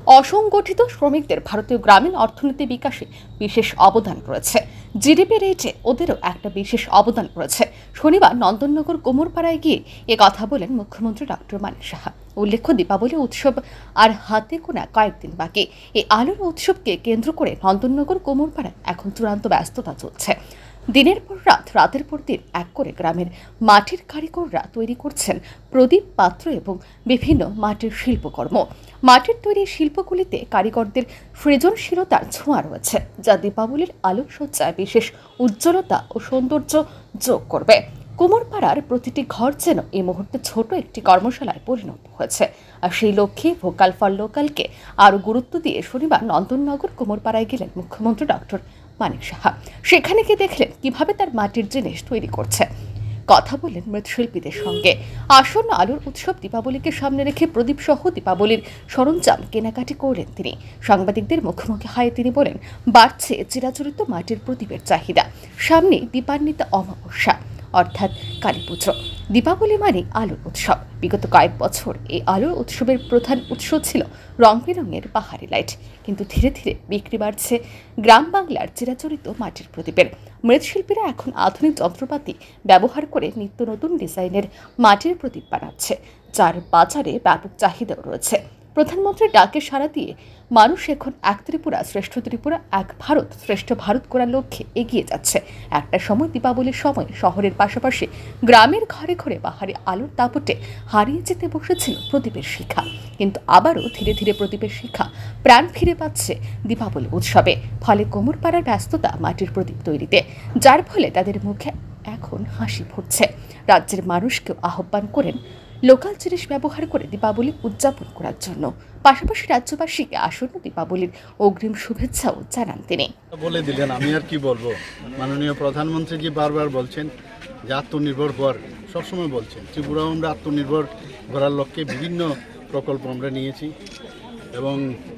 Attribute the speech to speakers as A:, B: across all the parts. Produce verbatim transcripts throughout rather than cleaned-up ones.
A: অসংগঠিত শ্রমিকদের ভারতীয় গ্রামীণ অর্থনীতি বিকাশে বিশেষ অবদান রয়েছে। জিডিপি রেটে ওদেরও একটা বিশেষ অবদান রয়েছে। শনিবার নন্দননগর কোমরপাড়ায় গিয়ে এ কথা বলেন মুখ্যমন্ত্রী ডক্টর মানিক সাহা। উল্লেখ্য, দীপাবলি উৎসব আর হাতে গোনা কয়েকদিন বাকি। এই আলোর উৎসবকে কেন্দ্র করে নন্দননগর কোমরপাড়ায় এখন চূড়ান্ত ব্যস্ততা চলছে। দিনের পর রাত, রাতের পর দিন এক করে গ্রামের মাটির কারিগররা তৈরি করছেন প্রদীপ, পাত্র এবং বিভিন্ন মাটির শিল্পকর্ম। মাটির তৈরি শিল্পগুলিতে কারিগরদের সৃজনশীলতার ছোঁয়া রয়েছে, যা দীপাবলির আলোকসজ্জায় বিশেষ উজ্জ্বলতা ও সৌন্দর্য যোগ করবে। কোমরপাড়ার প্রতিটি ঘর যেন এই মুহূর্তে ছোট একটি কর্মশালায় পরিণত হয়েছে। আর সেই লক্ষ্যে ভোকাল ফর লোকালকে আরও গুরুত্ব দিয়ে শনিবার নন্দননগর কোমরপাড়ায় গেলেন মুখ্যমন্ত্রী ডক্টর মানিক সাহা। সেখানে গিয়ে দেখলেন কিভাবে তার মাটির জিনিস তৈরি করছে। কথা বলেন মৃৎশিল্পীদের সঙ্গে। আসন্ন আলোর উৎসব দীপাবলিকে সামনে রেখে প্রদীপ সহ দীপাবলির সরঞ্জাম কেনাকাটি করলেন তিনি। সাংবাদিকদের মুখোমুখি হয়ে তিনি বলেন, বাড়ছে চিরাচরিত মাটির প্রদীপের চাহিদা। সামনে দীপান্বিতা অমাবস্যা অর্থাৎ কালী পুজো। দীপাবলি মানে আলোর উৎসব। বিগত কয়েক বছর এই আলোর উৎসবের প্রধান উৎস ছিল রং বেরঙের বাহারি লাইট, কিন্তু ধীরে ধীরে বিক্রি বাড়ছে গ্রাম বাংলার চিরাচরিত মাটির প্রদীপের। মৃৎশিল্পীরা এখন আধুনিক যন্ত্রপাতি ব্যবহার করে নিত্য নতুন ডিজাইনের মাটির প্রদীপ বানাচ্ছে, যার বাজারে ব্যাপক চাহিদাও রয়েছে। প্রধানমন্ত্রীর ডাকে সাড়া দিয়ে মানুষ এখন এক ত্রিপুরা শ্রেষ্ঠ ত্রিপুরা, এক ভারত শ্রেষ্ঠ ভারত করার লক্ষ্যে এগিয়ে যাচ্ছে। একটা সময় দীপাবলির সময় শহরের পাশাপাশি গ্রামের ঘরে ঘরে বাহারি আলোর দাপটে হারিয়ে যেতে বসেছিল প্রদীপের শিখা, কিন্তু আবারও ধীরে ধীরে প্রদীপের শিখা প্রাণ ফিরে পাচ্ছে দীপাবলি উৎসবে। ফলে কোমরপাড়ার ব্যস্ততা মাটির প্রদীপ তৈরিতে, যার ফলে তাদের মুখে এখন হাসি ফুটছে। রাজ্যের মানুষকেও আহ্বান করেন লোকাল জিনিস ব্যবহার করে দীপাবলি উদযাপন করার জন্য। পাশাপাশি রাজ্যবাসীকে আসন্ন দীপাবলির অগ্রিম শুভেচ্ছাও জানান তিনি।
B: বলে দিলেন, আমি আর কি বলবো। মাননীয় প্রধানমন্ত্রীজি বারবার বলছেন যে আত্মনির্ভর হওয়ার, সবসময় বলছেন ত্রিপুরাও আমরা আত্মনির্ভর করার লক্ষ্যে বিভিন্ন প্রকল্প আমরা নিয়েছি এবং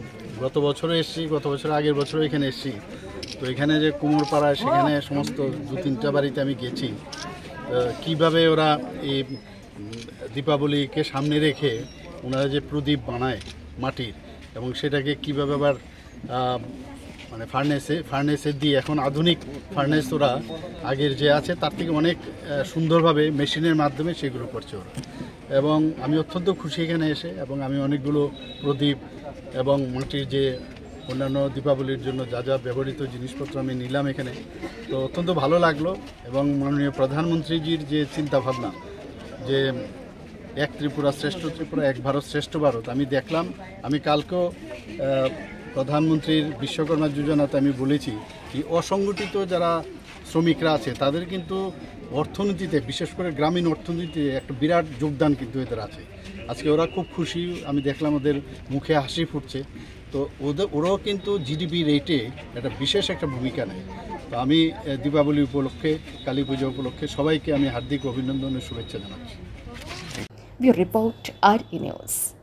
B: গত বছরও এসেছি, গত বছর আগের বছরও এখানে এসেছি। তো এখানে যে কুমোরপাড়ায়, সেখানে সমস্ত দু তিনটা বাড়িতে আমি গেছি, কিভাবে ওরা এই দীপাবলিকে সামনে রেখে ওনারা যে প্রদীপ বানায় মাটির, এবং সেটাকে কীভাবে আবার মানে ফার্নেসে ফার্নেসে দিয়ে, এখন আধুনিক ফার্নেস ওরা আগের যে আছে তার থেকে অনেক সুন্দরভাবে মেশিনের মাধ্যমে সেগুলো করছে ওরা। এবং আমি অত্যন্ত খুশি এখানে এসে, এবং আমি অনেকগুলো প্রদীপ এবং মাটির যে অন্যান্য দীপাবলির জন্য যা যা ব্যবহৃত জিনিসপত্র আমি নিলাম এখানে। তো অত্যন্ত ভালো লাগলো। এবং মাননীয় প্রধানমন্ত্রীজির যে চিন্তাভাবনা যে এক ত্রিপুরা শ্রেষ্ঠ ত্রিপুরা, এক ভারত শ্রেষ্ঠ ভারত, আমি দেখলাম। আমি কালকেও প্রধানমন্ত্রীর বিশ্বকর্মা যোজনাতে আমি বলেছি যে অসংগঠিত যারা শ্রমিকরা আছে তাদের কিন্তু অর্থনীতিতে, বিশেষ করে গ্রামীণ অর্থনীতিতে একটা বিরাট যোগদান কিন্তু এদের আছে। আজকে ওরা খুব খুশি, আমি দেখলাম ওদের মুখে হাসি ফুটছে। তো ওদের ওরাও কিন্তু জিডিপি রেটে একটা বিশেষ একটা ভূমিকা নেয়। তো আমি দীপাবলি উপলক্ষে, কালী পুজো উপলক্ষে সবাইকে আমি হার্দিক অভিনন্দন ও শুভেচ্ছা জানাচ্ছি।
A: ব্যুরো রিপোর্ট আর ই নিউজ।